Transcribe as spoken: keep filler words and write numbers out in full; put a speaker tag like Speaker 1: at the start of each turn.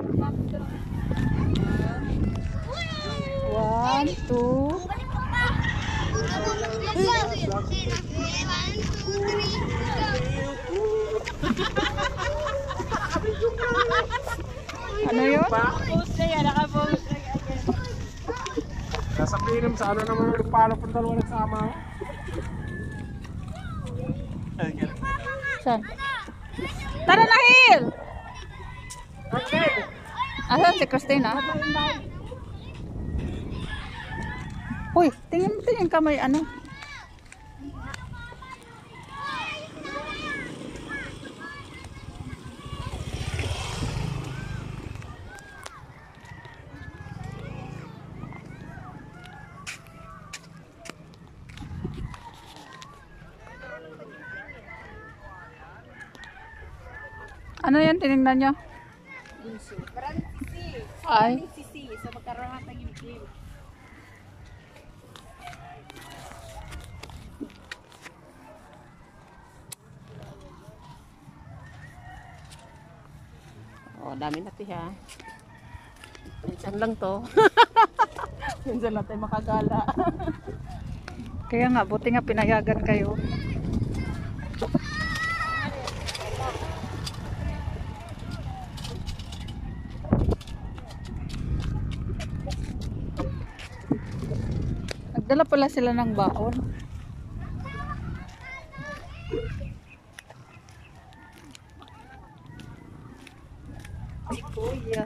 Speaker 1: One, two. Ano yun?
Speaker 2: Post na yan, naka-post na yan.
Speaker 3: Sasabihin naman sa ano naman nagpalo pang dalawa nagsama.
Speaker 1: Saan? Tara na, Hil!
Speaker 3: Okay.
Speaker 1: Asan si Christina? Uy, tingin mo tingin ka may ano. Ano yan tinignan nyo? Ay.
Speaker 2: Sisi, sa magkaroon natin yung game. Oh, dami na tiha. Minsan lang to. Minsan lang tayo makagala.
Speaker 1: Kaya nga, buti nga pinayagan kayo. Nagdala pala sila ng baon. Si Kuya.